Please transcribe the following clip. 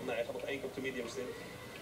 Nee, hij gaat nog 1 keer op de mediums in.